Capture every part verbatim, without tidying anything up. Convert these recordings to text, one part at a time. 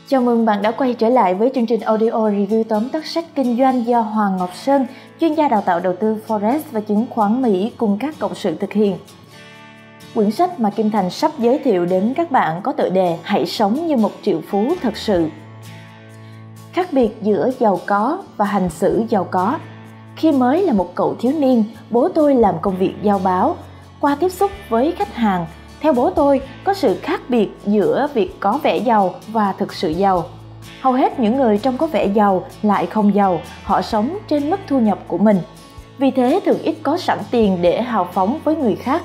Chào mừng bạn đã quay trở lại với chương trình audio review tóm tắt sách kinh doanh do Hoàng Ngọc Sơn, chuyên gia đào tạo đầu tư Forex và chứng khoán Mỹ cùng các cộng sự thực hiện. Quyển sách mà Kim Thành sắp giới thiệu đến các bạn có tựa đề Hãy sống như một triệu phú thật sự. Khác biệt giữa giàu có và hành xử giàu có. Khi mới là một cậu thiếu niên, bố tôi làm công việc giao báo. Qua tiếp xúc với khách hàng, theo bố tôi, có sự khác biệt giữa việc có vẻ giàu và thực sự giàu. Hầu hết những người trông có vẻ giàu lại không giàu, họ sống trên mức thu nhập của mình. Vì thế thường ít có sẵn tiền để hào phóng với người khác.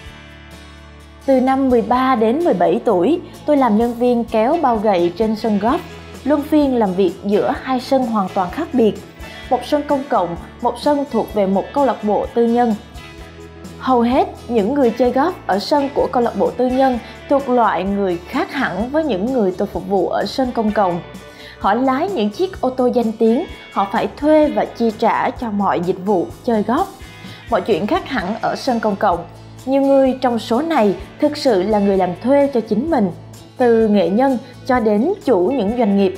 Từ năm mười ba đến mười bảy tuổi, tôi làm nhân viên kéo bao gậy trên sân golf, luân phiên làm việc giữa hai sân hoàn toàn khác biệt. Một sân công cộng, một sân thuộc về một câu lạc bộ tư nhân. Hầu hết những người chơi golf ở sân của câu lạc bộ tư nhân thuộc loại người khác hẳn với những người tôi phục vụ ở sân công cộng. Họ lái những chiếc ô tô danh tiếng, họ phải thuê và chi trả cho mọi dịch vụ chơi golf. Mọi chuyện khác hẳn ở sân công cộng. Nhiều người trong số này thực sự là người làm thuê cho chính mình, từ nghệ nhân cho đến chủ những doanh nghiệp.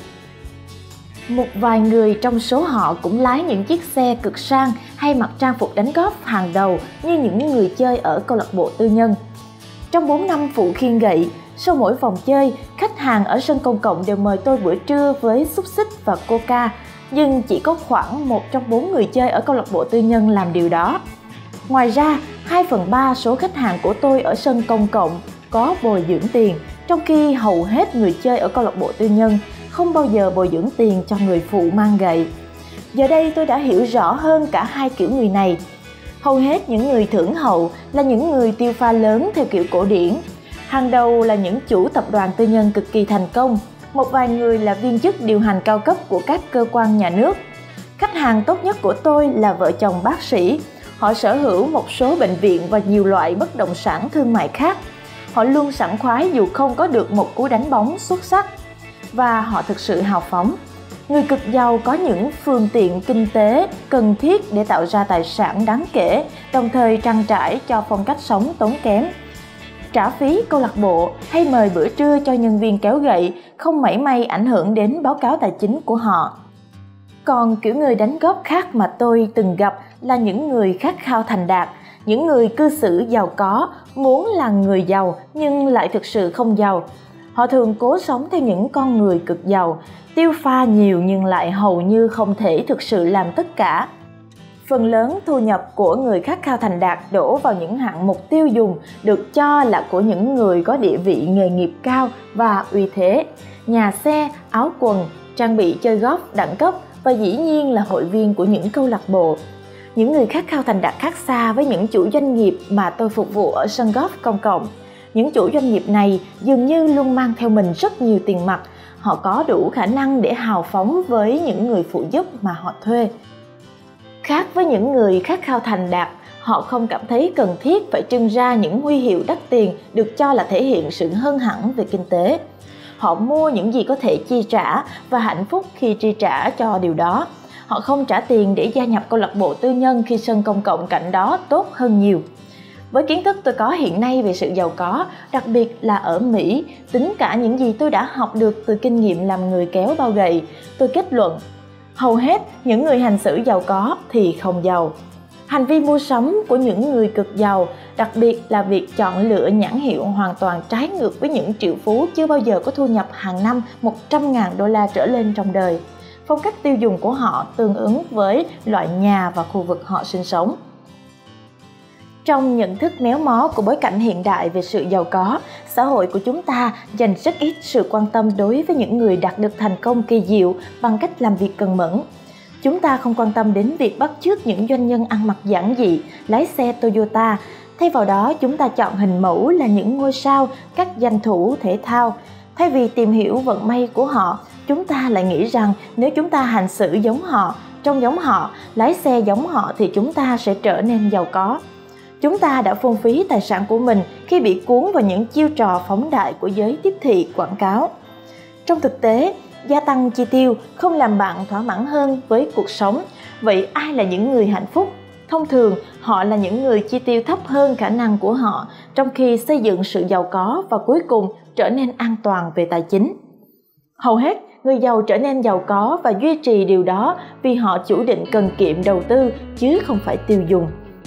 Một vài người trong số họ cũng lái những chiếc xe cực sang hay mặc trang phục đánh golf hàng đầu như những người chơi ở câu lạc bộ tư nhân. Trong bốn năm phụ khiêng gậy, sau mỗi vòng chơi, khách hàng ở sân công cộng đều mời tôi bữa trưa với xúc xích và coca, nhưng chỉ có khoảng một trong bốn người chơi ở câu lạc bộ tư nhân làm điều đó. Ngoài ra, hai phần ba số khách hàng của tôi ở sân công cộng có bồi dưỡng tiền, trong khi hầu hết người chơi ở câu lạc bộ tư nhân không bao giờ bồi dưỡng tiền cho người phụ mang gậy. Giờ đây tôi đã hiểu rõ hơn cả hai kiểu người này. Hầu hết những người thưởng hậu là những người tiêu pha lớn theo kiểu cổ điển. Hàng đầu là những chủ tập đoàn tư nhân cực kỳ thành công. Một vài người là viên chức điều hành cao cấp của các cơ quan nhà nước. Khách hàng tốt nhất của tôi là vợ chồng bác sĩ. Họ sở hữu một số bệnh viện và nhiều loại bất động sản thương mại khác. Họ luôn sảng khoái dù không có được một cú đánh bóng xuất sắc. Và họ thực sự hào phóng. Người cực giàu có những phương tiện kinh tế cần thiết để tạo ra tài sản đáng kể, đồng thời trang trải cho phong cách sống tốn kém. Trả phí câu lạc bộ hay mời bữa trưa cho nhân viên kéo gậy không mảy may ảnh hưởng đến báo cáo tài chính của họ. Còn kiểu người đánh góp khác mà tôi từng gặp là những người khát khao thành đạt, những người cư xử giàu có, muốn là người giàu nhưng lại thực sự không giàu. Họ thường cố sống theo những con người cực giàu, tiêu pha nhiều nhưng lại hầu như không thể thực sự làm tất cả. Phần lớn thu nhập của người khát khao thành đạt đổ vào những hạng mục tiêu dùng được cho là của những người có địa vị nghề nghiệp cao và uy thế, nhà xe, áo quần, trang bị chơi golf đẳng cấp và dĩ nhiên là hội viên của những câu lạc bộ. Những người khát khao thành đạt khác xa với những chủ doanh nghiệp mà tôi phục vụ ở sân golf công cộng. Những chủ doanh nghiệp này dường như luôn mang theo mình rất nhiều tiền mặt. Họ có đủ khả năng để hào phóng với những người phụ giúp mà họ thuê. Khác với những người khát khao thành đạt, họ không cảm thấy cần thiết phải trưng ra những huy hiệu đắt tiền được cho là thể hiện sự hơn hẳn về kinh tế. Họ mua những gì có thể chi trả và hạnh phúc khi chi trả cho điều đó. Họ không trả tiền để gia nhập câu lạc bộ tư nhân khi sân công cộng cạnh đó tốt hơn nhiều. Với kiến thức tôi có hiện nay về sự giàu có, đặc biệt là ở Mỹ, tính cả những gì tôi đã học được từ kinh nghiệm làm người kéo bao gậy, tôi kết luận, hầu hết những người hành xử giàu có thì không giàu. Hành vi mua sắm của những người cực giàu, đặc biệt là việc chọn lựa nhãn hiệu hoàn toàn trái ngược với những triệu phú chưa bao giờ có thu nhập hàng năm một trăm nghìn đô la trở lên trong đời. Phong cách tiêu dùng của họ tương ứng với loại nhà và khu vực họ sinh sống. Trong nhận thức méo mó của bối cảnh hiện đại về sự giàu có, xã hội của chúng ta dành rất ít sự quan tâm đối với những người đạt được thành công kỳ diệu bằng cách làm việc cần mẫn. Chúng ta không quan tâm đến việc bắt chước những doanh nhân ăn mặc giản dị, lái xe Toyota. Thay vào đó, chúng ta chọn hình mẫu là những ngôi sao, các danh thủ thể thao. Thay vì tìm hiểu vận may của họ, chúng ta lại nghĩ rằng nếu chúng ta hành xử giống họ, trông giống họ, lái xe giống họ thì chúng ta sẽ trở nên giàu có. Chúng ta đã phung phí tài sản của mình khi bị cuốn vào những chiêu trò phóng đại của giới tiếp thị quảng cáo. Trong thực tế, gia tăng chi tiêu không làm bạn thỏa mãn hơn với cuộc sống. Vậy ai là những người hạnh phúc? Thông thường, họ là những người chi tiêu thấp hơn khả năng của họ, trong khi xây dựng sự giàu có và cuối cùng trở nên an toàn về tài chính. Hầu hết, người giàu trở nên giàu có và duy trì điều đó vì họ chủ định cần kiệm đầu tư chứ không phải tiêu dùng.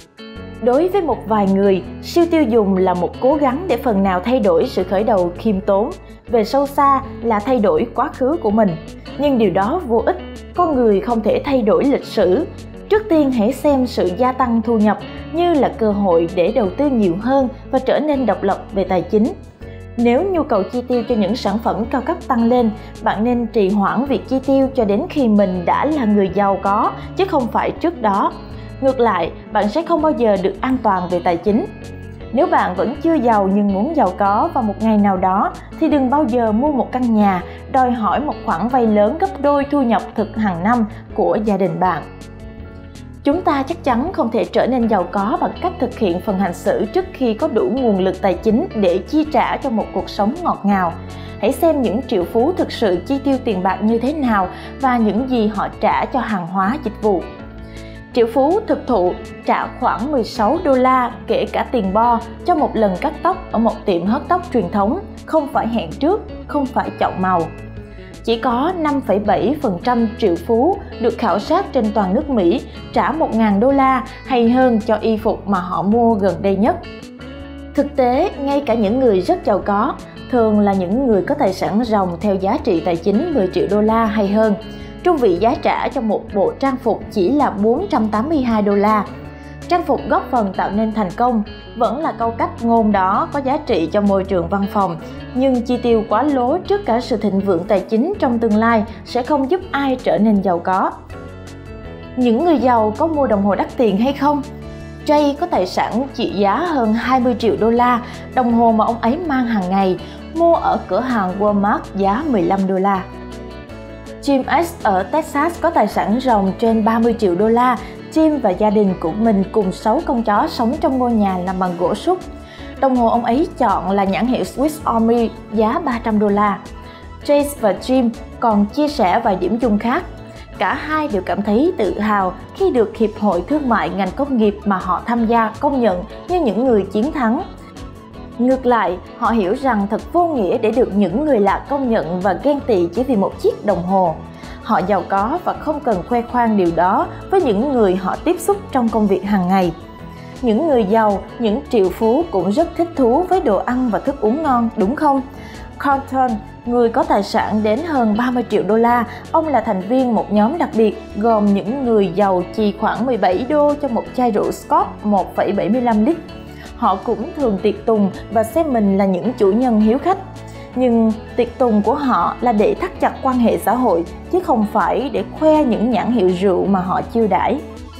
Đối với một vài người, siêu tiêu dùng là một cố gắng để phần nào thay đổi sự khởi đầu khiêm tốn, về sâu xa là thay đổi quá khứ của mình. Nhưng điều đó vô ích, con người không thể thay đổi lịch sử. Trước tiên hãy xem sự gia tăng thu nhập như là cơ hội để đầu tư nhiều hơn và trở nên độc lập về tài chính. Nếu nhu cầu chi tiêu cho những sản phẩm cao cấp tăng lên, bạn nên trì hoãn việc chi tiêu cho đến khi mình đã là người giàu có, chứ không phải trước đó. Ngược lại, bạn sẽ không bao giờ được an toàn về tài chính. Nếu bạn vẫn chưa giàu nhưng muốn giàu có vào một ngày nào đó, thì đừng bao giờ mua một căn nhà, đòi hỏi một khoản vay lớn gấp đôi thu nhập thực hàng năm của gia đình bạn. Chúng ta chắc chắn không thể trở nên giàu có bằng cách thực hiện phần hành xử trước khi có đủ nguồn lực tài chính để chi trả cho một cuộc sống ngọt ngào. Hãy xem những triệu phú thực sự chi tiêu tiền bạc như thế nào và những gì họ trả cho hàng hóa dịch vụ. Triệu phú thực thụ trả khoảng mười sáu đô la kể cả tiền bo cho một lần cắt tóc ở một tiệm hớt tóc truyền thống, không phải hẹn trước, không phải chọn màu. Chỉ có năm phẩy bảy phần trăm triệu phú được khảo sát trên toàn nước Mỹ trả một nghìn đô la hay hơn cho y phục mà họ mua gần đây nhất. Thực tế, ngay cả những người rất giàu có, thường là những người có tài sản ròng theo giá trị tài chính mười triệu đô la hay hơn, trung vị giá trả cho một bộ trang phục chỉ là bốn trăm tám mươi hai đô la. Trang phục góp phần tạo nên thành công, vẫn là câu cách ngôn đó có giá trị cho môi trường văn phòng, nhưng chi tiêu quá lố trước cả sự thịnh vượng tài chính trong tương lai sẽ không giúp ai trở nên giàu có. Những người giàu có mua đồng hồ đắt tiền hay không? Jay có tài sản trị giá hơn hai mươi triệu đô la, đồng hồ mà ông ấy mang hàng ngày, mua ở cửa hàng Walmart giá mười lăm đô la. Jim S ở Texas có tài sản ròng trên ba mươi triệu đô la. Jim và gia đình của mình cùng sáu con chó sống trong ngôi nhà làm bằng gỗ súc. Đồng hồ ông ấy chọn là nhãn hiệu Swiss Army giá ba trăm đô la. Chase và Jim còn chia sẻ vài điểm chung khác. Cả hai đều cảm thấy tự hào khi được Hiệp hội Thương mại ngành công nghiệp mà họ tham gia công nhận như những người chiến thắng. Ngược lại, họ hiểu rằng thật vô nghĩa để được những người lạ công nhận và ghen tị chỉ vì một chiếc đồng hồ. Họ giàu có và không cần khoe khoang điều đó với những người họ tiếp xúc trong công việc hàng ngày. Những người giàu, những triệu phú cũng rất thích thú với đồ ăn và thức uống ngon, đúng không? Carlton, người có tài sản đến hơn ba mươi triệu đô la, ông là thành viên một nhóm đặc biệt gồm những người giàu chi khoảng mười bảy đô cho một chai rượu Scott một phẩy bảy mươi lăm lít. Họ cũng thường tiệc tùng và xem mình là những chủ nhân hiếu khách. Nhưng tiệc tùng của họ là để thắt chặt quan hệ xã hội, chứ không phải để khoe những nhãn hiệu rượu mà họ chiêu đãi.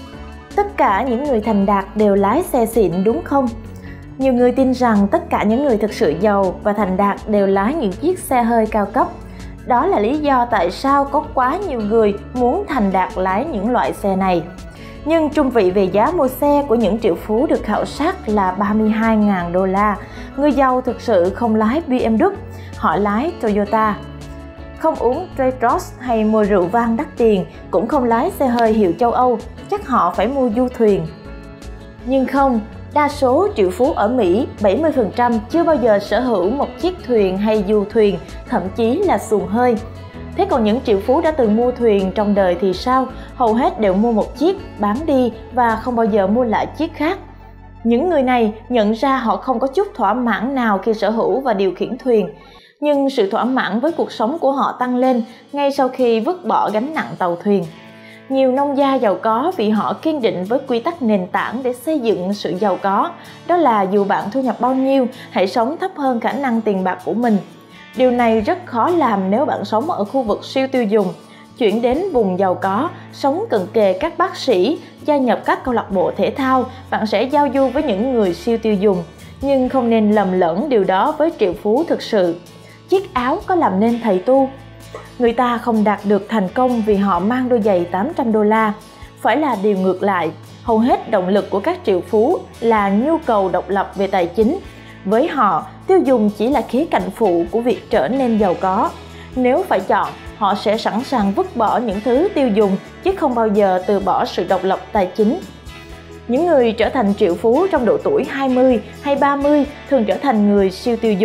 Tất cả những người thành đạt đều lái xe xịn, đúng không? Nhiều người tin rằng tất cả những người thực sự giàu và thành đạt đều lái những chiếc xe hơi cao cấp. Đó là lý do tại sao có quá nhiều người muốn thành đạt lái những loại xe này. Nhưng trung vị về giá mua xe của những triệu phú được khảo sát là ba mươi hai nghìn đô la. Người giàu thực sự không lái bê em vê, họ lái Toyota. Không uống Daytros hay mua rượu vang đắt tiền, cũng không lái xe hơi hiệu châu Âu, chắc họ phải mua du thuyền. Nhưng không, đa số triệu phú ở Mỹ, bảy mươi phần trăm chưa bao giờ sở hữu một chiếc thuyền hay du thuyền, thậm chí là xuồng hơi. Thế còn những triệu phú đã từng mua thuyền trong đời thì sao? Hầu hết đều mua một chiếc, bán đi và không bao giờ mua lại chiếc khác. Những người này nhận ra họ không có chút thỏa mãn nào khi sở hữu và điều khiển thuyền. Nhưng sự thỏa mãn với cuộc sống của họ tăng lên ngay sau khi vứt bỏ gánh nặng tàu thuyền. Nhiều nông gia giàu có vì họ kiên định với quy tắc nền tảng để xây dựng sự giàu có. Đó là dù bạn thu nhập bao nhiêu, hãy sống thấp hơn khả năng tiền bạc của mình. Điều này rất khó làm nếu bạn sống ở khu vực siêu tiêu dùng. Chuyển đến vùng giàu có, sống cận kề các bác sĩ, gia nhập các câu lạc bộ thể thao, bạn sẽ giao du với những người siêu tiêu dùng. Nhưng không nên lầm lẫn điều đó với triệu phú thực sự. Chiếc áo có làm nên thầy tu. Người ta không đạt được thành công vì họ mang đôi giày tám trăm đô la. Phải là điều ngược lại, hầu hết động lực của các triệu phú là nhu cầu độc lập về tài chính. Với họ, tiêu dùng chỉ là khía cạnh phụ của việc trở nên giàu có. Nếu phải chọn, họ sẽ sẵn sàng vứt bỏ những thứ tiêu dùng, chứ không bao giờ từ bỏ sự độc lập tài chính. Những người trở thành triệu phú trong độ tuổi hai mươi hay ba mươi thường trở thành người siêu tiêu dùng.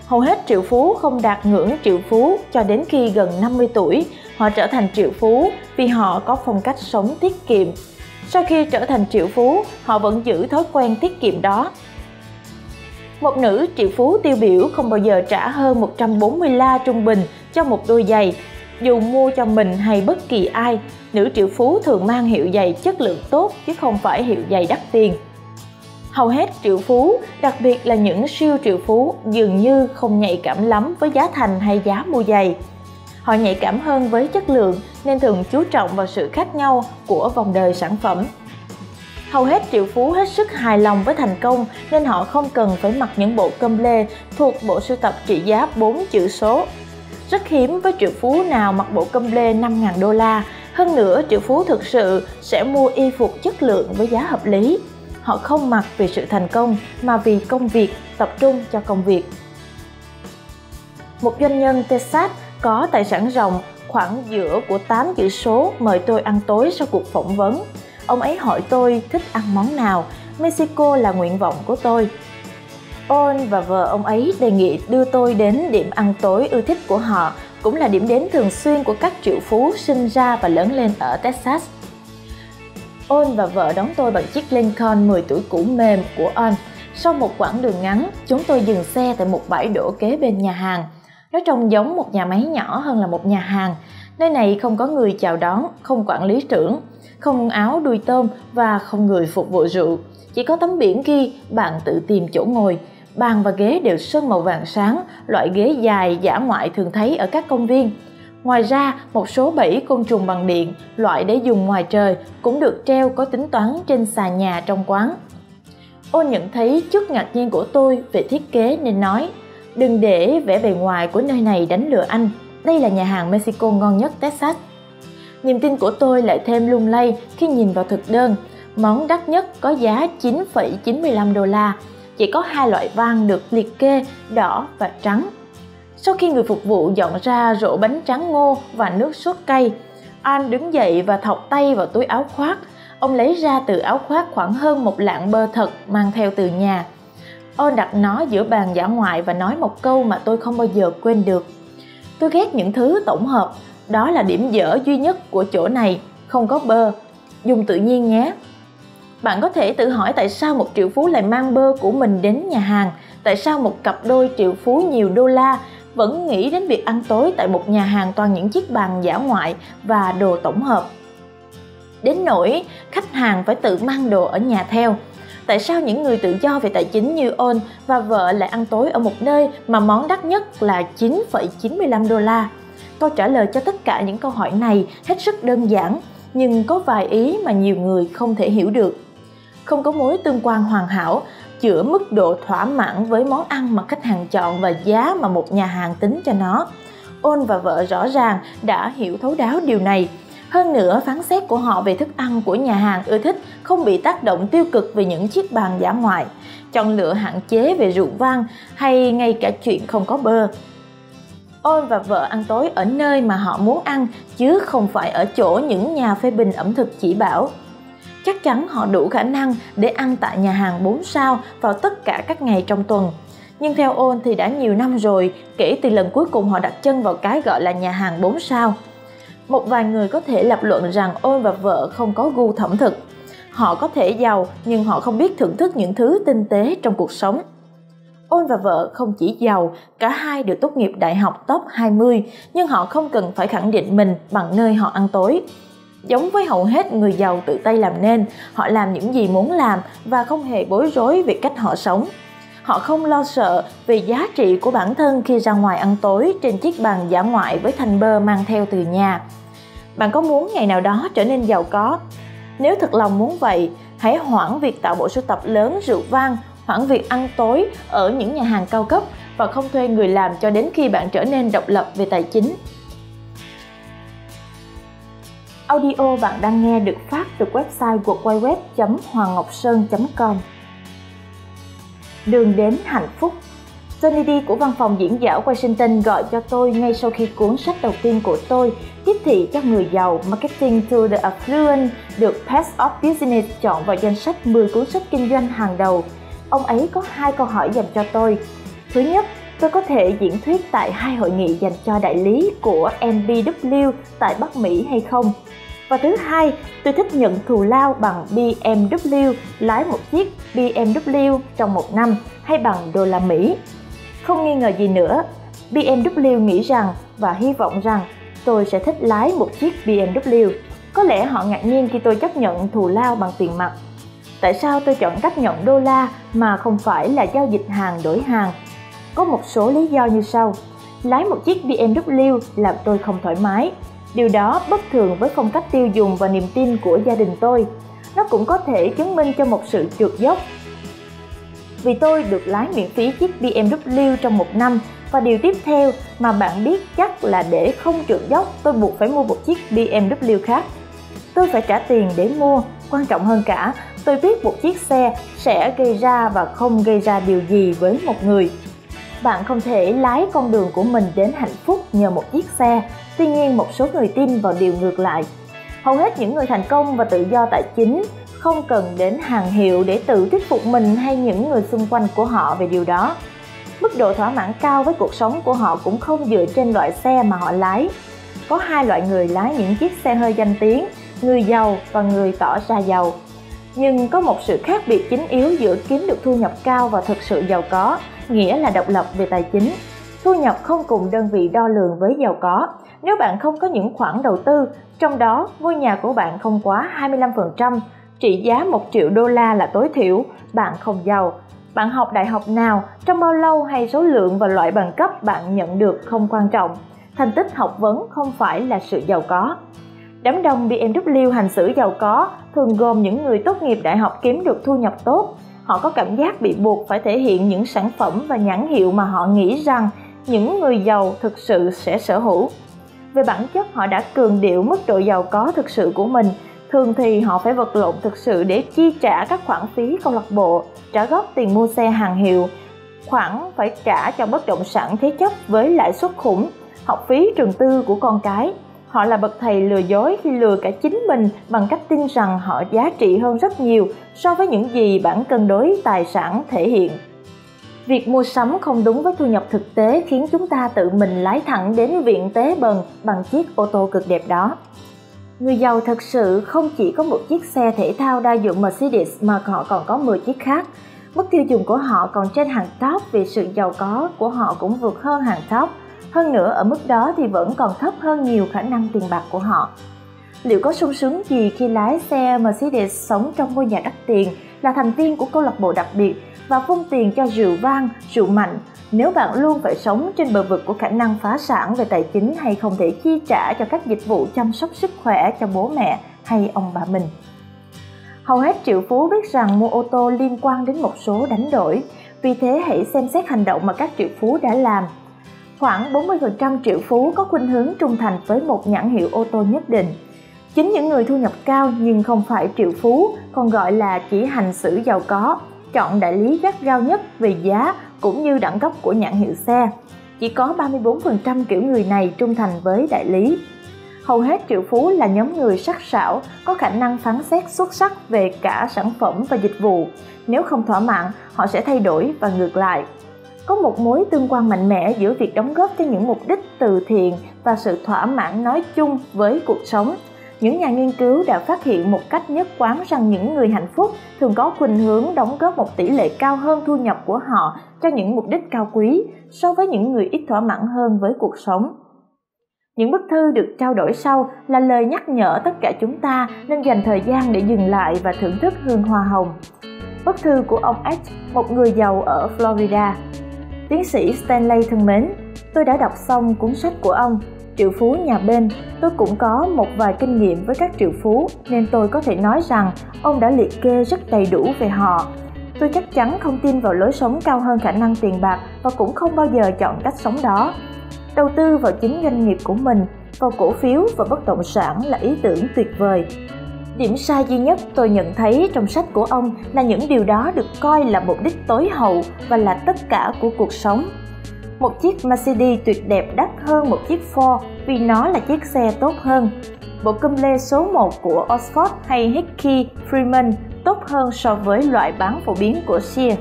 Hầu hết triệu phú không đạt ngưỡng triệu phú cho đến khi gần năm mươi tuổi. Họ trở thành triệu phú vì họ có phong cách sống tiết kiệm. Sau khi trở thành triệu phú, họ vẫn giữ thói quen tiết kiệm đó. Một nữ triệu phú tiêu biểu không bao giờ trả hơn một trăm bốn mươi la trung bình cho một đôi giày. Dù mua cho mình hay bất kỳ ai, nữ triệu phú thường mang hiệu giày chất lượng tốt chứ không phải hiệu giày đắt tiền. Hầu hết triệu phú, đặc biệt là những siêu triệu phú, dường như không nhạy cảm lắm với giá thành hay giá mua giày. Họ nhạy cảm hơn với chất lượng nên thường chú trọng vào sự khác nhau của vòng đời sản phẩm. Hầu hết triệu phú hết sức hài lòng với thành công nên họ không cần phải mặc những bộ com lê thuộc bộ sưu tập trị giá bốn chữ số. Rất hiếm với triệu phú nào mặc bộ com lê năm nghìn đô la. Hơn nữa, triệu phú thực sự sẽ mua y phục chất lượng với giá hợp lý. Họ không mặc vì sự thành công mà vì công việc, tập trung cho công việc. Một doanh nhân Texas có tài sản ròng, khoảng giữa của tám chữ số mời tôi ăn tối sau cuộc phỏng vấn. Ông ấy hỏi tôi thích ăn món nào. Mexico là nguyện vọng của tôi. Owen và vợ ông ấy đề nghị đưa tôi đến điểm ăn tối ưa thích của họ, cũng là điểm đến thường xuyên của các triệu phú sinh ra và lớn lên ở Texas. Owen và vợ đón tôi bằng chiếc Lincoln mười tuổi cũ mềm của Owen. Sau một quãng đường ngắn, chúng tôi dừng xe tại một bãi đỗ kế bên nhà hàng. Nó trông giống một nhà máy nhỏ hơn là một nhà hàng. Nơi này không có người chào đón, không quản lý trưởng, không áo đuôi tôm và không người phục vụ rượu. Chỉ có tấm biển ghi bạn tự tìm chỗ ngồi. Bàn và ghế đều sơn màu vàng sáng, loại ghế dài dã ngoại thường thấy ở các công viên. Ngoài ra, một số bẫy côn trùng bằng điện, loại để dùng ngoài trời, cũng được treo có tính toán trên xà nhà trong quán. Ôn nhận thấy chút ngạc nhiên của tôi về thiết kế nên nói, đừng để vẻ bề ngoài của nơi này đánh lừa anh. Đây là nhà hàng Mexico ngon nhất Texas. Niềm tin của tôi lại thêm lung lay khi nhìn vào thực đơn. Món đắt nhất có giá chín phẩy chín mươi lăm đô la. Chỉ có hai loại vang được liệt kê, đỏ và trắng. Sau khi người phục vụ dọn ra rổ bánh tráng ngô và nước sốt cay, An đứng dậy và thọc tay vào túi áo khoác. Ông lấy ra từ áo khoác khoảng hơn một lạng bơ thật mang theo từ nhà. An đặt nó giữa bàn dã ngoại và nói một câu mà tôi không bao giờ quên được. Tôi ghét những thứ tổng hợp, đó là điểm dở duy nhất của chỗ này, không có bơ. Dùng tự nhiên nhé. Bạn có thể tự hỏi tại sao một triệu phú lại mang bơ của mình đến nhà hàng, tại sao một cặp đôi triệu phú nhiều đô la vẫn nghĩ đến việc ăn tối tại một nhà hàng toàn những chiếc bàn dã ngoại và đồ tổng hợp. Đến nỗi khách hàng phải tự mang đồ ở nhà theo. Tại sao những người tự do về tài chính như On và vợ lại ăn tối ở một nơi mà món đắt nhất là chín phẩy chín mươi lăm đô la? Câu trả lời cho tất cả những câu hỏi này hết sức đơn giản, nhưng có vài ý mà nhiều người không thể hiểu được. Không có mối tương quan hoàn hảo giữa mức độ thỏa mãn với món ăn mà khách hàng chọn và giá mà một nhà hàng tính cho nó. On và vợ rõ ràng đã hiểu thấu đáo điều này. Hơn nữa, phán xét của họ về thức ăn của nhà hàng ưa thích không bị tác động tiêu cực về những chiếc bàn dã ngoại, chọn lựa hạn chế về rượu vang hay ngay cả chuyện không có bơ. On và vợ ăn tối ở nơi mà họ muốn ăn chứ không phải ở chỗ những nhà phê bình ẩm thực chỉ bảo. Chắc chắn họ đủ khả năng để ăn tại nhà hàng bốn sao vào tất cả các ngày trong tuần. Nhưng theo On thì đã nhiều năm rồi kể từ lần cuối cùng họ đặt chân vào cái gọi là nhà hàng bốn sao. Một vài người có thể lập luận rằng On và vợ không có gu thẩm thực. Họ có thể giàu nhưng họ không biết thưởng thức những thứ tinh tế trong cuộc sống. On và vợ không chỉ giàu, cả hai đều tốt nghiệp đại học top hai mươi, nhưng họ không cần phải khẳng định mình bằng nơi họ ăn tối. Giống với hầu hết người giàu tự tay làm nên, họ làm những gì muốn làm và không hề bối rối về cách họ sống. Họ không lo sợ về giá trị của bản thân khi ra ngoài ăn tối trên chiếc bàn dã ngoại với thanh bơ mang theo từ nhà. Bạn có muốn ngày nào đó trở nên giàu có? Nếu thật lòng muốn vậy, hãy hoãn việc tạo bộ sưu tập lớn rượu vang, hoãn việc ăn tối ở những nhà hàng cao cấp và không thuê người làm cho đến khi bạn trở nên độc lập về tài chính. Audio bạn đang nghe được phát từ website w w w chấm hoàng ngọc sơn chấm com. Đường đến hạnh phúc. Johnny D của văn phòng diễn giả Washington gọi cho tôi ngay sau khi cuốn sách đầu tiên của tôi, Tiếp thị cho người giàu, Marketing to the Affluent, được Best of Business chọn vào danh sách mười cuốn sách kinh doanh hàng đầu. Ông ấy có hai câu hỏi dành cho tôi. Thứ nhất, tôi có thể diễn thuyết tại hai hội nghị dành cho đại lý của em bê vê tại Bắc Mỹ hay không. Và thứ hai, tôi thích nhận thù lao bằng bê em vê lái một chiếc bê em vê trong một năm hay bằng đô la Mỹ. Không nghi ngờ gì nữa, bê em vê nghĩ rằng và hy vọng rằng tôi sẽ thích lái một chiếc bê em vê. Có lẽ họ ngạc nhiên khi tôi chấp nhận thù lao bằng tiền mặt. Tại sao tôi chọn cách nhận đô la mà không phải là giao dịch hàng đổi hàng? Có một số lý do như sau. Lái một chiếc bê em vê làm tôi không thoải mái. Điều đó bất thường với phong cách tiêu dùng và niềm tin của gia đình tôi. Nó cũng có thể chứng minh cho một sự trượt dốc. Vì tôi được lái miễn phí chiếc bê em vê trong một năm, và điều tiếp theo mà bạn biết chắc là để không trượt dốc, tôi buộc phải mua một chiếc bê em vê khác. Tôi phải trả tiền để mua. Quan trọng hơn cả, tôi biết một chiếc xe sẽ gây ra và không gây ra điều gì với một người. Bạn không thể lái con đường của mình đến hạnh phúc nhờ một chiếc xe. Tuy nhiên, một số người tin vào điều ngược lại. Hầu hết những người thành công và tự do tài chính không cần đến hàng hiệu để tự thuyết phục mình hay những người xung quanh của họ về điều đó. Mức độ thỏa mãn cao với cuộc sống của họ cũng không dựa trên loại xe mà họ lái. Có hai loại người lái những chiếc xe hơi danh tiếng, người giàu và người tỏ ra giàu. Nhưng có một sự khác biệt chính yếu giữa kiếm được thu nhập cao và thực sự giàu có, nghĩa là độc lập về tài chính. Thu nhập không cùng đơn vị đo lường với giàu có. Nếu bạn không có những khoản đầu tư, trong đó ngôi nhà của bạn không quá hai mươi lăm phần trăm, trị giá một triệu đô la là tối thiểu, bạn không giàu. Bạn học đại học nào, trong bao lâu hay số lượng và loại bằng cấp bạn nhận được không quan trọng. Thành tích học vấn không phải là sự giàu có. Đám đông bê em vê hành xử giàu có thường gồm những người tốt nghiệp đại học kiếm được thu nhập tốt. Họ có cảm giác bị buộc phải thể hiện những sản phẩm và nhãn hiệu mà họ nghĩ rằng những người giàu thực sự sẽ sở hữu. Về bản chất, họ đã cường điệu mức độ giàu có thực sự của mình. Thường thì họ phải vật lộn thực sự để chi trả các khoản phí câu lạc bộ, trả góp tiền mua xe hàng hiệu, khoản phải trả cho bất động sản thế chấp với lãi suất khủng, học phí trường tư của con cái. Họ là bậc thầy lừa dối khi lừa cả chính mình bằng cách tin rằng họ giá trị hơn rất nhiều so với những gì bản cân đối tài sản thể hiện. Việc mua sắm không đúng với thu nhập thực tế khiến chúng ta tự mình lái thẳng đến viện tế bần bằng chiếc ô tô cực đẹp đó. Người giàu thực sự không chỉ có một chiếc xe thể thao đa dụng Mercedes mà họ còn có mười chiếc khác. Mức tiêu dùng của họ còn trên hàng top vì sự giàu có của họ cũng vượt hơn hàng top. Hơn nữa, ở mức đó thì vẫn còn thấp hơn nhiều khả năng tiền bạc của họ. Liệu có sung sướng gì khi lái xe Mercedes, sống trong ngôi nhà đắt tiền, là thành viên của câu lạc bộ đặc biệt và vung tiền cho rượu vang, rượu mạnh, nếu bạn luôn phải sống trên bờ vực của khả năng phá sản về tài chính hay không thể chi trả cho các dịch vụ chăm sóc sức khỏe cho bố mẹ hay ông bà mình? Hầu hết triệu phú biết rằng mua ô tô liên quan đến một số đánh đổi, vì thế hãy xem xét hành động mà các triệu phú đã làm. Khoảng bốn mươi phần trăm triệu phú có khuynh hướng trung thành với một nhãn hiệu ô tô nhất định. Chính những người thu nhập cao nhưng không phải triệu phú, còn gọi là chỉ hành xử giàu có, chọn đại lý gắt gao nhất về giá cũng như đẳng cấp của nhãn hiệu xe. Chỉ có ba mươi bốn phần trăm kiểu người này trung thành với đại lý. Hầu hết triệu phú là nhóm người sắc sảo, có khả năng phán xét xuất sắc về cả sản phẩm và dịch vụ. Nếu không thỏa mãn, họ sẽ thay đổi và ngược lại. Có một mối tương quan mạnh mẽ giữa việc đóng góp cho những mục đích từ thiện và sự thỏa mãn nói chung với cuộc sống. Những nhà nghiên cứu đã phát hiện một cách nhất quán rằng những người hạnh phúc thường có khuynh hướng đóng góp một tỷ lệ cao hơn thu nhập của họ cho những mục đích cao quý so với những người ít thỏa mãn hơn với cuộc sống. Những bức thư được trao đổi sau là lời nhắc nhở tất cả chúng ta nên dành thời gian để dừng lại và thưởng thức hương hoa hồng. Bức thư của ông H, một người giàu ở Florida. Tiến sĩ Stanley thân mến, tôi đã đọc xong cuốn sách của ông, Triệu phú nhà bên. Tôi cũng có một vài kinh nghiệm với các triệu phú, nên tôi có thể nói rằng ông đã liệt kê rất đầy đủ về họ. Tôi chắc chắn không tin vào lối sống cao hơn khả năng tiền bạc và cũng không bao giờ chọn cách sống đó. Đầu tư vào chính doanh nghiệp của mình, vào cổ phiếu và bất động sản là ý tưởng tuyệt vời. Điểm sai duy nhất tôi nhận thấy trong sách của ông là những điều đó được coi là mục đích tối hậu và là tất cả của cuộc sống. Một chiếc Mercedes tuyệt đẹp đắt hơn một chiếc Ford vì nó là chiếc xe tốt hơn. Bộ cùm lê số một của Oxford hay Hickey Freeman tốt hơn so với loại bán phổ biến của Sears.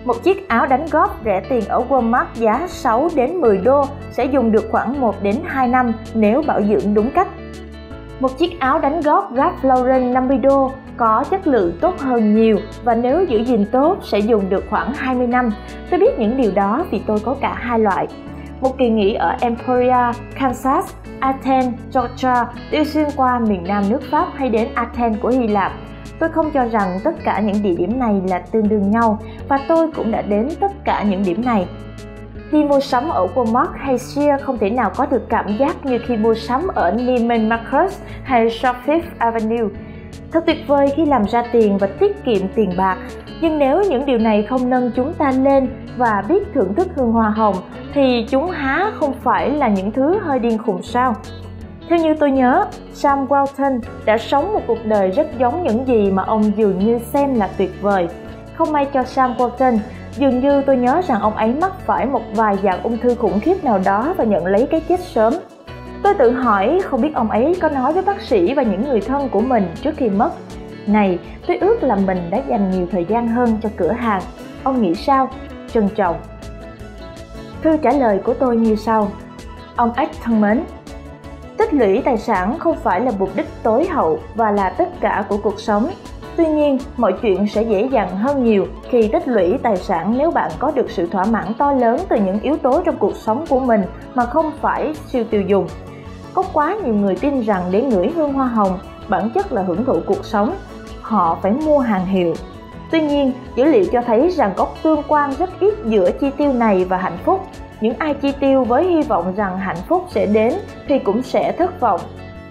Một chiếc áo đánh golf rẻ tiền ở Walmart giá sáu đến mười đô sẽ dùng được khoảng một đến hai năm nếu bảo dưỡng đúng cách. Một chiếc áo đánh golf Ralph Lauren năm mươi đô có chất lượng tốt hơn nhiều và nếu giữ gìn tốt sẽ dùng được khoảng hai mươi năm. Tôi biết những điều đó vì tôi có cả hai loại. Một kỳ nghỉ ở Emporia, Kansas, Athens, Georgia, đi xuyên qua miền nam nước Pháp hay đến Athens của Hy Lạp. Tôi không cho rằng tất cả những địa điểm này là tương đương nhau và tôi cũng đã đến tất cả những điểm này. Khi mua sắm ở Walmart hay Sears không thể nào có được cảm giác như khi mua sắm ở Neiman Marcus hay South Fifth Avenue. Thật tuyệt vời khi làm ra tiền và tiết kiệm tiền bạc, nhưng nếu những điều này không nâng chúng ta lên và biết thưởng thức hương hoa hồng thì chúng há không phải là những thứ hơi điên khùng sao? Theo như tôi nhớ, Sam Walton đã sống một cuộc đời rất giống những gì mà ông dường như xem là tuyệt vời. Không may cho Sam Walton, dường như tôi nhớ rằng ông ấy mắc phải một vài dạng ung thư khủng khiếp nào đó và nhận lấy cái chết sớm. Tôi tự hỏi không biết ông ấy có nói với bác sĩ và những người thân của mình trước khi mất: "Này, tôi ước là mình đã dành nhiều thời gian hơn cho cửa hàng. Ông nghĩ sao? Trân trọng." Thư trả lời của tôi như sau: Ông X thân mến, tích lũy tài sản không phải là mục đích tối hậu và là tất cả của cuộc sống. Tuy nhiên, mọi chuyện sẽ dễ dàng hơn nhiều khi tích lũy tài sản nếu bạn có được sự thỏa mãn to lớn từ những yếu tố trong cuộc sống của mình mà không phải siêu tiêu dùng. Có quá nhiều người tin rằng để ngửi hương hoa hồng, bản chất là hưởng thụ cuộc sống. Họ phải mua hàng hiệu. Tuy nhiên, dữ liệu cho thấy rằng có tương quan rất ít giữa chi tiêu này và hạnh phúc. Những ai chi tiêu với hy vọng rằng hạnh phúc sẽ đến thì cũng sẽ thất vọng.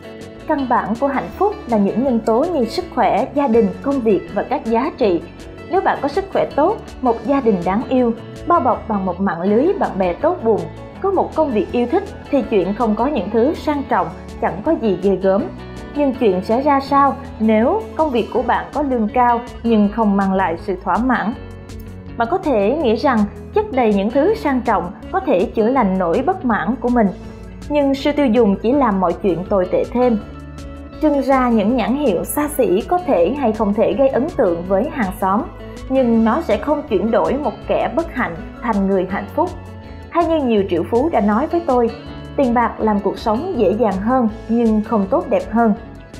Căn bản của hạnh phúc là những nhân tố như sức khỏe, gia đình, công việc và các giá trị. Nếu bạn có sức khỏe tốt, một gia đình đáng yêu, bao bọc bằng một mạng lưới bạn bè tốt bụng, có một công việc yêu thích thì chuyện không có những thứ sang trọng chẳng có gì ghê gớm. Nhưng chuyện sẽ ra sao nếu công việc của bạn có lương cao nhưng không mang lại sự thỏa mãn? Bạn có thể nghĩ rằng chất đầy những thứ sang trọng có thể chữa lành nỗi bất mãn của mình. Nhưng siêu tiêu dùng chỉ làm mọi chuyện tồi tệ thêm. Trưng ra những nhãn hiệu xa xỉ có thể hay không thể gây ấn tượng với hàng xóm, nhưng nó sẽ không chuyển đổi một kẻ bất hạnh thành người hạnh phúc. Hay như nhiều triệu phú đã nói với tôi, tiền bạc làm cuộc sống dễ dàng hơn nhưng không tốt đẹp hơn.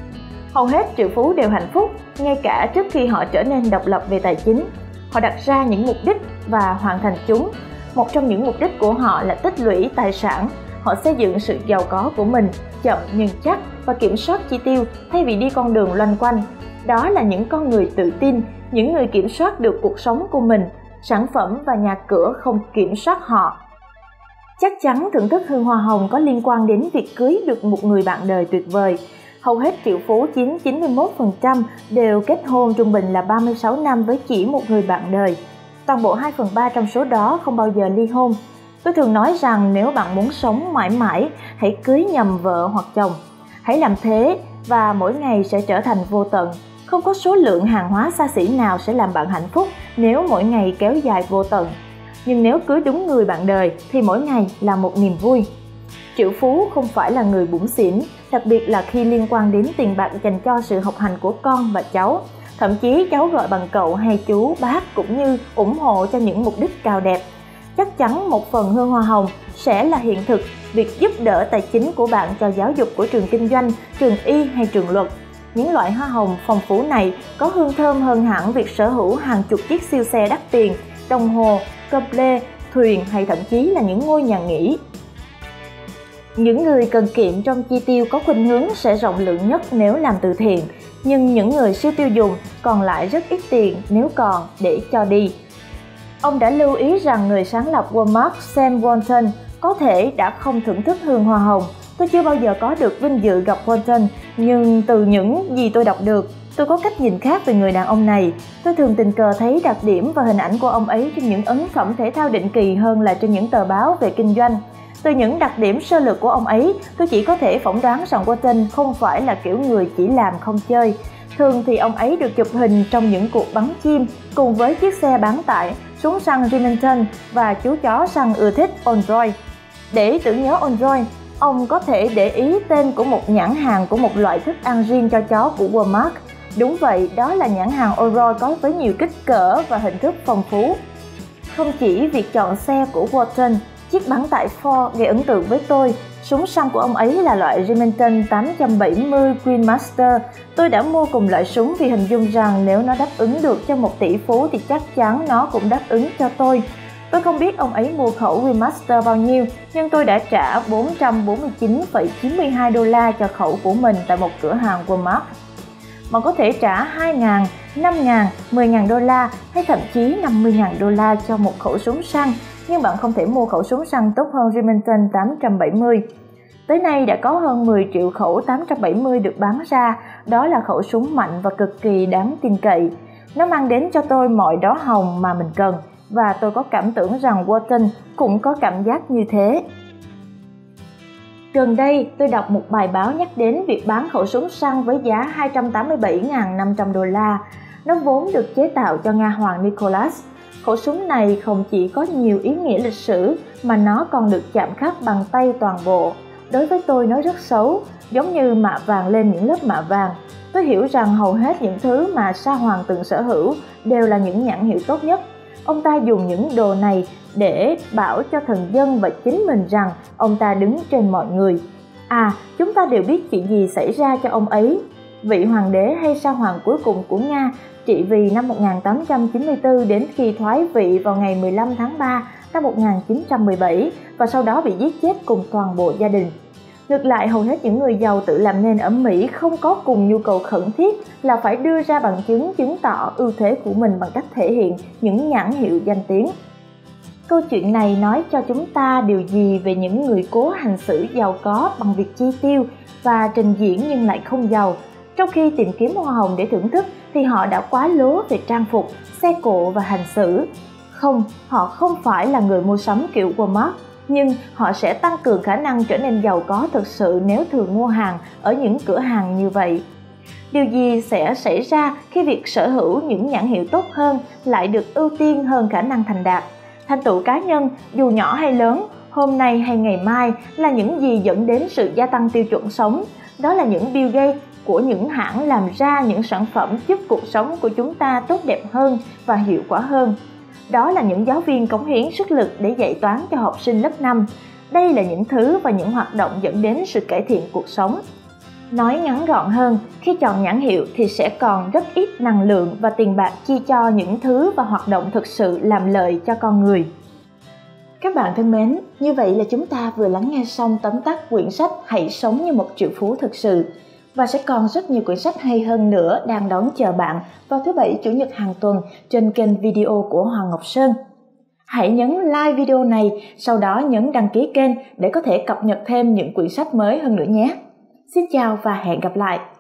Hầu hết triệu phú đều hạnh phúc, ngay cả trước khi họ trở nên độc lập về tài chính. Họ đặt ra những mục đích và hoàn thành chúng. Một trong những mục đích của họ là tích lũy tài sản. Họ xây dựng sự giàu có của mình, chậm nhưng chắc và kiểm soát chi tiêu thay vì đi con đường loanh quanh. Đó là những con người tự tin, những người kiểm soát được cuộc sống của mình, sản phẩm và nhà cửa không kiểm soát họ. Chắc chắn thưởng thức hương hoa hồng có liên quan đến việc cưới được một người bạn đời tuyệt vời. Hầu hết triệu phú chiếm chín mươi mốt phần trăm đều kết hôn trung bình là ba mươi sáu năm với chỉ một người bạn đời. Toàn bộ hai phần ba trong số đó không bao giờ ly hôn. Tôi thường nói rằng nếu bạn muốn sống mãi mãi, hãy cưới nhầm vợ hoặc chồng. Hãy làm thế và mỗi ngày sẽ trở thành vô tận. Không có số lượng hàng hóa xa xỉ nào sẽ làm bạn hạnh phúc nếu mỗi ngày kéo dài vô tận. Nhưng nếu cưới đúng người bạn đời thì mỗi ngày là một niềm vui. Triệu phú không phải là người bủn xỉn, đặc biệt là khi liên quan đến tiền bạc dành cho sự học hành của con và cháu. Thậm chí cháu gọi bằng cậu hay chú, bác cũng như ủng hộ cho những mục đích cao đẹp. Chắc chắn một phần hương hoa hồng sẽ là hiện thực việc giúp đỡ tài chính của bạn cho giáo dục của trường kinh doanh, trường y hay trường luật. Những loại hoa hồng phong phú này có hương thơm hơn hẳn việc sở hữu hàng chục chiếc siêu xe đắt tiền, đồng hồ, cơm lê, thuyền hay thậm chí là những ngôi nhà nghỉ. Những người cần kiệm trong chi tiêu có khuynh hướng sẽ rộng lượng nhất nếu làm từ thiện, nhưng những người siêu tiêu dùng còn lại rất ít tiền nếu còn để cho đi. Ông đã lưu ý rằng người sáng lập Walmart Sam Walton có thể đã không thưởng thức hương hoa hồng. Tôi chưa bao giờ có được vinh dự gặp Walton, nhưng từ những gì tôi đọc được, tôi có cách nhìn khác về người đàn ông này. Tôi thường tình cờ thấy đặc điểm và hình ảnh của ông ấy trên những ấn phẩm thể thao định kỳ hơn là trên những tờ báo về kinh doanh. Từ những đặc điểm sơ lược của ông ấy, tôi chỉ có thể phỏng đoán rằng Walton không phải là kiểu người chỉ làm không chơi. Thường thì ông ấy được chụp hình trong những cuộc bắn chim cùng với chiếc xe bán tải, súng săn Remington và chú chó săn ưa thích Ondroy. Để tưởng nhớ Ondroy, ông có thể để ý tên của một nhãn hàng của một loại thức ăn riêng cho chó của Walmart. Đúng vậy, đó là nhãn hàng Ondroy có với nhiều kích cỡ và hình thức phong phú. Không chỉ việc chọn xe của Walton, chiếc bắn tải Ford gây ấn tượng với tôi, súng săn của ông ấy là loại Remington tám trăm bảy mươi Queen Master. Tôi đã mua cùng loại súng vì hình dung rằng nếu nó đáp ứng được cho một tỷ phú thì chắc chắn nó cũng đáp ứng cho tôi. Tôi không biết ông ấy mua khẩu Queen Master bao nhiêu, nhưng tôi đã trả bốn trăm bốn mươi chín phẩy chín mươi hai đô la cho khẩu của mình tại một cửa hàng Walmart. Bạn có thể trả hai nghìn, năm nghìn, mười nghìn đô la hay thậm chí năm mươi nghìn đô la cho một khẩu súng săn, nhưng bạn không thể mua khẩu súng săn tốt hơn Remington tám trăm bảy mươi. Tới nay đã có hơn mười triệu khẩu tám trăm bảy mươi được bán ra, đó là khẩu súng mạnh và cực kỳ đáng tin cậy. Nó mang đến cho tôi mọi đóa hồng mà mình cần, và tôi có cảm tưởng rằng Walton cũng có cảm giác như thế. Gần đây, tôi đọc một bài báo nhắc đến việc bán khẩu súng săn với giá hai trăm tám mươi bảy nghìn năm trăm đô la. Nó vốn được chế tạo cho Nga Hoàng Nicholas. Khẩu súng này không chỉ có nhiều ý nghĩa lịch sử mà nó còn được chạm khắc bằng tay toàn bộ. Đối với tôi nó rất xấu, giống như mạ vàng lên những lớp mạ vàng. Tôi hiểu rằng hầu hết những thứ mà Sa Hoàng từng sở hữu đều là những nhãn hiệu tốt nhất. Ông ta dùng những đồ này để bảo cho thần dân và chính mình rằng ông ta đứng trên mọi người. À, chúng ta đều biết chuyện gì xảy ra cho ông ấy. Vị hoàng đế hay sa hoàng cuối cùng của Nga trị vì năm một nghìn tám trăm chín mươi tư đến khi thoái vị vào ngày mười lăm tháng ba năm một nghìn chín trăm mười bảy và sau đó bị giết chết cùng toàn bộ gia đình. Ngược lại, hầu hết những người giàu tự làm nên ở Mỹ không có cùng nhu cầu khẩn thiết là phải đưa ra bằng chứng chứng tỏ ưu thế của mình bằng cách thể hiện những nhãn hiệu danh tiếng. Câu chuyện này nói cho chúng ta điều gì về những người cố hành xử giàu có bằng việc chi tiêu và trình diễn nhưng lại không giàu? Trong khi tìm kiếm hoa hồng để thưởng thức thì họ đã quá lố về trang phục, xe cộ và hành xử. Không, họ không phải là người mua sắm kiểu Walmart, nhưng họ sẽ tăng cường khả năng trở nên giàu có thực sự nếu thường mua hàng ở những cửa hàng như vậy. Điều gì sẽ xảy ra khi việc sở hữu những nhãn hiệu tốt hơn lại được ưu tiên hơn khả năng thành đạt? Thành tựu cá nhân, dù nhỏ hay lớn, hôm nay hay ngày mai là những gì dẫn đến sự gia tăng tiêu chuẩn sống. Đó là những Bill Gates của những hãng làm ra những sản phẩm giúp cuộc sống của chúng ta tốt đẹp hơn và hiệu quả hơn. Đó là những giáo viên cống hiến sức lực để dạy toán cho học sinh lớp năm. Đây là những thứ và những hoạt động dẫn đến sự cải thiện cuộc sống. Nói ngắn gọn hơn, khi chọn nhãn hiệu thì sẽ còn rất ít năng lượng và tiền bạc chi cho những thứ và hoạt động thực sự làm lợi cho con người. Các bạn thân mến, như vậy là chúng ta vừa lắng nghe xong tóm tắt quyển sách Hãy sống như một triệu phú thực sự. Và sẽ còn rất nhiều quyển sách hay hơn nữa đang đón chờ bạn vào thứ Bảy, Chủ nhật hàng tuần trên kênh video của Hoàng Ngọc Sơn. Hãy nhấn like video này, sau đó nhấn đăng ký kênh để có thể cập nhật thêm những quyển sách mới hơn nữa nhé. Xin chào và hẹn gặp lại!